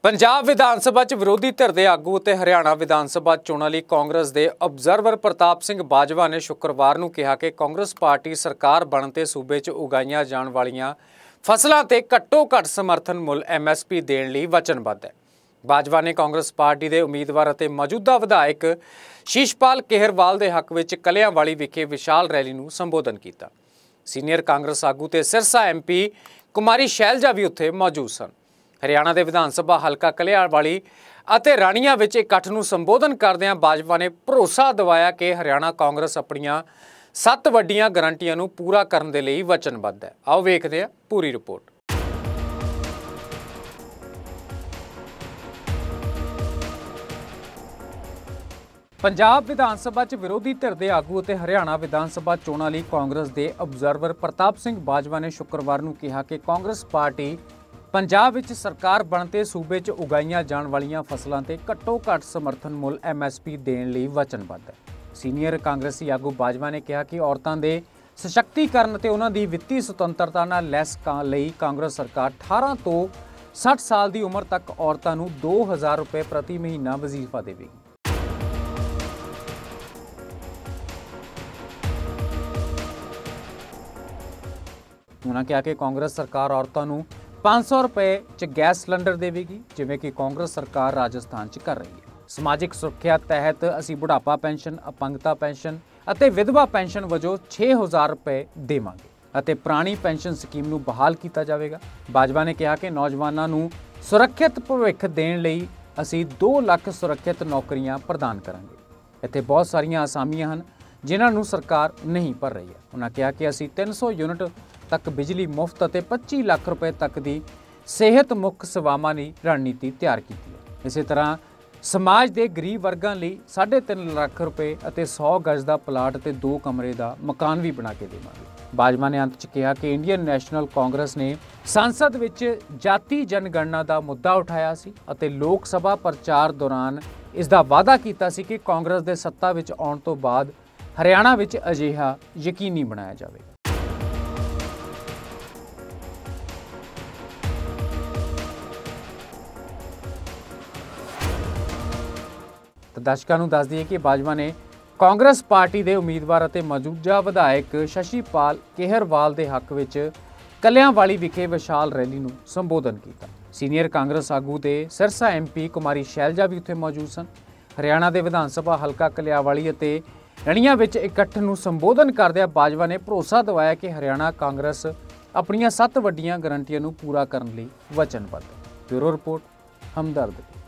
ਪੰਜਾਬ ਵਿਧਾਨ ਸਭਾ 'ਚ ਵਿਰੋਧੀ ਧਿਰ ਦੇ ਆਗੂ ਅਤੇ ਹਰਿਆਣਾ ਵਿਧਾਨ ਸਭਾ ਚੋਣਾਂ ਲਈ ਕਾਂਗਰਸ ਦੇ ਅਬਜ਼ਰਵਰ ਪ੍ਰਤਾਪ ਸਿੰਘ ਬਾਜਵਾ ਨੇ ਸ਼ੁੱਕਰਵਾਰ ਨੂੰ ਕਿਹਾ ਕਿ ਕਾਂਗਰਸ ਪਾਰਟੀ ਸਰਕਾਰ ਬਣਨ ਤੇ ਸੂਬੇ 'ਚ ਉਗਾਈਆਂ ਜਾਣ ਵਾਲੀਆਂ ਫਸਲਾਂ ਤੇ ਘੱਟੋ-ਘੱਟ ਸਮਰਥਨ ਮੁੱਲ MSP ਦੇਣ ਲਈ ਵਚਨਬੱਧ ਹੈ। ਬਾਜਵਾ ਨੇ ਕਾਂਗਰਸ ਪਾਰਟੀ ਦੇ ਉਮੀਦਵਾਰ ਅਤੇ ਮੌਜੂਦਾ ਵਿਧਾਇਕ ਸ਼ੀਸ਼ਪਾਲ ਕੇਹਰਵਾਲ ਦੇ ਹੱਕ ਵਿੱਚ ਕਲਿਆਂਵਾਲੀ ਵਿਖੇ ਵਿਸ਼ਾਲ ਰੈਲੀ ਨੂੰ ਸੰਬੋਧਨ ਕੀਤਾ। ਸੀਨੀਅਰ ਕਾਂਗਰਸ ਆਗੂ ਤੇ ਸਿਰਸਾ MP ਕੁਮਾਰੀ ਸ਼ੈਲਜਾ ਵੀ ਉੱਥੇ ਮੌਜੂਦ ਸਨ। हरियाणा के विधान सभा हलका कलियावाली ਅਤੇ ਰਾਣੀਆਂ ਵਿੱਚ ਇਕੱਠ ਨੂੰ ਸੰਬੋਧਨ ਕਰਦਿਆਂ ਬਾਜਵਾ ਨੇ ਭਰੋਸਾ ਦਿਵਾਇਆ ਕਿ ਹਰਿਆਣਾ ਕਾਂਗਰਸ ਆਪਣੀਆਂ 7 ਵੱਡੀਆਂ ਗਰੰਟੀਆਂ ਨੂੰ ਪੂਰਾ ਕਰਨ ਦੇ ਲਈ ਵਚਨਬੱਧ ਹੈ। ਆਓ ਵੇਖਦੇ ਹਾਂ ਪੂਰੀ ਰਿਪੋਰਟ। ਪੰਜਾਬ ਵਿਧਾਨ ਸਭਾ 'ਚ ਵਿਰੋਧੀ ਧਿਰ ਦੇ ਆਗੂ ਅਤੇ ਹਰਿਆਣਾ ਵਿਧਾਨ ਸਭਾ ਚੋਣਾਂ ਲਈ ਕਾਂਗਰਸ ਦੇ ਅਬਜ਼ਰਵਰ ਪ੍ਰਤਾਪ ਸਿੰਘ ਬਾਜਵਾ ਨੇ ਸ਼ੁੱਕਰਵਾਰ ਨੂੰ ਕਿਹਾ ਕਿ ਕਾਂਗਰਸ ਪਾਰਟੀ ਪੰਜਾਬ ਵਿੱਚ ਸਰਕਾਰ ਬਣਨ ਤੇ ਸੂਬੇ 'ਚ ਉਗਾਈਆਂ ਜਾਣ ਵਾਲੀਆਂ ਫਸਲਾਂ ਤੇ ਘੱਟੋ-ਘੱਟ ਸਮਰਥਨ ਮੁੱਲ MSP ਦੇਣ ਲਈ ਵਚਨਬੱਧ ਹੈ। ਸੀਨੀਅਰ ਕਾਂਗਰਸੀ ਆਗੂ ਬਾਜਵਾ ਨੇ ਕਿਹਾ ਕਿ ਔਰਤਾਂ ਦੇ ਸਸ਼ਕਤੀਕਰਨ ਤੇ ਉਹਨਾਂ ਦੀ ਵਿੱਤੀ ਸੁਤੰਤਰਤਾ ਨਾਲ ਲੈਸ ਲਈ ਕਾਂਗਰਸ ਸਰਕਾਰ 18 ਤੋਂ 60 ਸਾਲ ਦੀ ਉਮਰ ਤੱਕ ਔਰਤਾਂ ਨੂੰ 2000 ਰੁਪਏ ਪ੍ਰਤੀ ਮਹੀਨਾ ਵਜ਼ੀਫਾ ਦੇਵੇਗੀ। ਉਹਨਾਂ ਕਿਹਾ ਕਿ ਕਾਂਗਰਸ ਸਰਕਾਰ ਔਰਤਾਂ ਨੂੰ 500 ਰੁਪਏ 'ਚ ਗੈਸ ਸਿਲੰਡਰ ਦੇਵੇਗੀ, ਜਿਵੇਂ ਕਿ ਕਾਂਗਰਸ ਸਰਕਾਰ ਰਾਜਸਥਾਨ 'ਚ ਕਰ ਰਹੀ ਹੈ। ਸਮਾਜਿਕ ਸੁਰੱਖਿਆ ਤਹਿਤ ਅਸੀਂ ਬੁਢਾਪਾ ਪੈਨਸ਼ਨ, ਅਪੰਗਤਾ ਪੈਨਸ਼ਨ ਅਤੇ ਵਿਧਵਾ ਪੈਨਸ਼ਨ ਵਜੋਂ 6000 ਰੁਪਏ ਦੇਵਾਂਗੇ ਅਤੇ ਪੁਰਾਣੀ ਪੈਨਸ਼ਨ ਸਕੀਮ ਨੂੰ ਬਹਾਲ ਕੀਤਾ ਜਾਵੇਗਾ। ਬਾਜਵਾ ਨੇ ਕਿਹਾ ਕਿ ਨੌਜਵਾਨਾਂ ਨੂੰ ਸੁਰੱਖਿਅਤ ਭਵਿੱਖ ਦੇਣ ਲਈ ਅਸੀਂ 2 ਲੱਖ ਸੁਰੱਖਿਅਤ ਨੌਕਰੀਆਂ ਪ੍ਰਦਾਨ ਕਰਾਂਗੇ। ਇੱਥੇ ਬਹੁਤ ਸਾਰੀਆਂ ਅਸਾਮੀਆਂ ਹਨ ਜਿਨ੍ਹਾਂ ਨੂੰ ਸਰਕਾਰ ਨਹੀਂ ਭਰ ਰਹੀ ਹੈ। ਉਹਨਾਂ ਕਿਹਾ ਕਿ ਅਸੀਂ 300 ਯੂਨਿਟ ਤੱਕ ਬਿਜਲੀ ਮੁਫਤ ਅਤੇ 25 ਲੱਖ ਰੁਪਏ ਤੱਕ ਦੀ ਸਿਹਤ ਮੁੱਖ ਸੇਵਾਵਾਂ ਦੀ ਰਣਨੀਤੀ ਤਿਆਰ ਕੀਤੀ ਹੈ। ਇਸੇ ਤਰ੍ਹਾਂ ਸਮਾਜ ਦੇ ਗਰੀਬ ਵਰਗਾਂ ਲਈ 3.5 ਲੱਖ ਰੁਪਏ ਅਤੇ 100 ਗਜ਼ ਦਾ ਪਲਾਟ ਤੇ 2 ਕਮਰੇ ਦਾ ਮਕਾਨ ਵੀ ਬਣਾ ਕੇ ਦੇਵਾਂਗੇ। ਬਾਜਵਾ ਨੇ ਅੰਤ 'ਚ ਕਿਹਾ ਕਿ ਇੰਡੀਅਨ ਨੈਸ਼ਨਲ ਕਾਂਗਰਸ ਨੇ ਸੰਸਦ ਵਿੱਚ ਜਾਤੀ ਜਨਗਣਨਾ ਦਾ ਮੁੱਦਾ ਉਠਾਇਆ ਸੀ ਅਤੇ ਲੋਕ ਸਭਾ ਪ੍ਰਚਾਰ ਦੌਰਾਨ ਇਸ ਦਾ ਵਾਅਦਾ ਕੀਤਾ ਸੀ ਕਿ ਕਾਂਗਰਸ ਦੇ ਸੱਤਾ ਵਿੱਚ ਆਉਣ ਤੋਂ ਬਾਅਦ ਹਰਿਆਣਾ ਵਿੱਚ ਅਜਿਹਾ ਯਕੀਨੀ ਬਣਾਇਆ ਜਾਵੇਗਾ। ਦਰਸ਼ਕਾਂ ਨੂੰ ਦੱਸ ਦਈਏ ਕਿ ਬਾਜਵਾ ਨੇ ਕਾਂਗਰਸ ਪਾਰਟੀ ਦੇ ਉਮੀਦਵਾਰ ਅਤੇ ਮੌਜੂਦਾ ਵਿਧਾਇਕ ਸ਼ਸ਼ੀਪਾਲ ਕੇਹਰਵਾਲ ਦੇ ਹੱਕ ਵਿੱਚ ਕਲਿਆਂਵਾਲੀ ਵਿਖੇ ਵਿਸ਼ਾਲ ਰੈਲੀ ਨੂੰ ਸੰਬੋਧਨ ਕੀਤਾ। ਸੀਨੀਅਰ ਕਾਂਗਰਸ ਆਗੂ ਤੇ ਸਿਰਸਾ MP ਕੁਮਾਰੀ ਸ਼ੈਲਜਾ ਵੀ ਉੱਥੇ ਮੌਜੂਦ ਸਨ। ਹਰਿਆਣਾ ਦੇ ਵਿਧਾਨ ਸਭਾ ਹਲਕਾ ਕਲਿਆਂਵਾਲੀ ਅਤੇ ਰਾਣੀਆਂ ਵਿੱਚ ਇਕੱਠ ਨੂੰ ਸੰਬੋਧਨ ਕਰਦਿਆਂ ਬਾਜਵਾ ਨੇ ਭਰੋਸਾ ਦਿਵਾਇਆ ਕਿ ਹਰਿਆਣਾ ਕਾਂਗਰਸ ਆਪਣੀਆਂ 7 ਵੱਡੀਆਂ ਗਰੰਟੀਆਂ ਨੂੰ ਪੂਰਾ ਕਰਨ ਲਈ ਵਚਨਬੱਧ ਹੈ। ਬਿਊਰੋ ਰਿਪੋਰਟ ਹਮਦਰਦ।